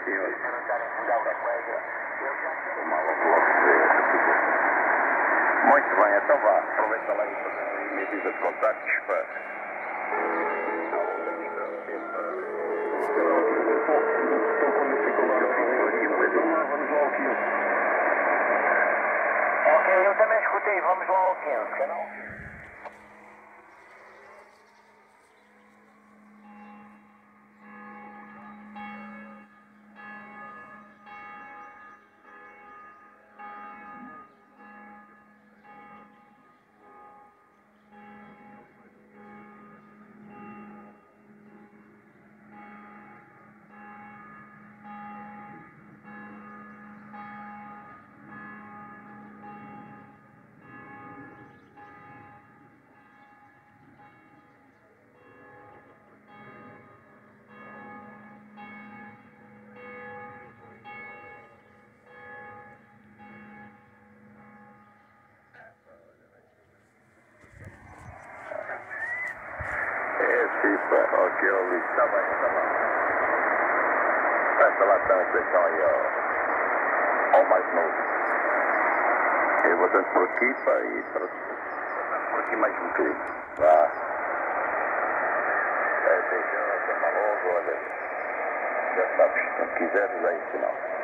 senhor. Muito bem, então vá. Aproveita lá e fazer a medida de contactos para... Ok, eu também escutei, vamos lá ao 15, canal. Pipa, ok, ouvi. Está bem, está bem. Esta lá está a atenção aí ao mais novo. Eu vou tanto por aqui, pá, e por aqui mais um bocadinho. Vá. Atenção, até logo, olha. Já sabes, se quiseres, aí sinal.